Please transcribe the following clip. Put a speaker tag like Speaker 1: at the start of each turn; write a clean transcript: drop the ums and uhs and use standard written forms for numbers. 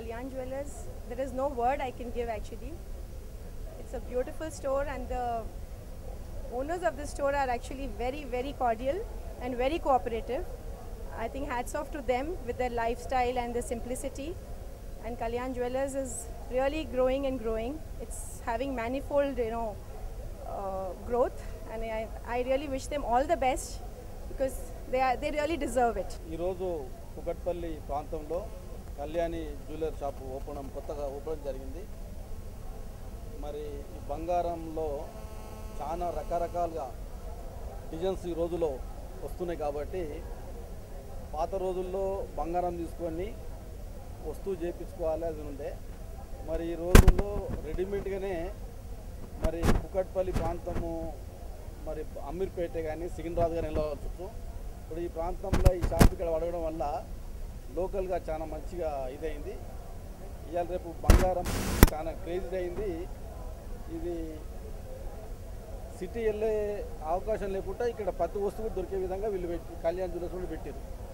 Speaker 1: Kalyan Jewellers. There is no word I can give actually. It's a beautiful store, and the owners of the store are actually very, very cordial and very cooperative. I think hats off to them with their lifestyle and their simplicity. And Kalyan Jewellers is really growing and growing. It's having manifold, growth, and I really wish them all the best because they really deserve it.
Speaker 2: ఈరోజు కుకట్పల్లి ప్రాంతంలో Kalyani jeweller shop కొత్తగా open జరిగింది. మరి ఈ బంగారంలో చాలా రకరకాలుగా designs ఈ రోజులో వస్తున్నాయి కాబట్టి పాత రోజుల్లో బంగారం తీసుకొని వస్తువు చేయించుకోవాలి అది ఉండే. మరి ఈ రోజుల్లో రెడీమేడ్గానే మరి కుకట్పల్లి ప్రాంతము మరి అమీర్పేట కానీ సికింద్రాబాద్ కానీ వెళ్ళవచ్చు. ఇప్పుడు ఈ ప్రాంతంలో ఈ షాప్ ఇక్కడ అడగడం వల్ల లోకల్గా చాలా మంచిగా ఇదైంది. ఇవాళ రేపు బంగారం చాలా క్రేజీ అయింది. ఇది సిటీ వెళ్ళే అవకాశం లేకుండా ఇక్కడ ప్రతి వస్తువు దొరికే విధంగా వీళ్ళు కళ్యాణ్ జ్యువెలర్స్ పెట్టారు.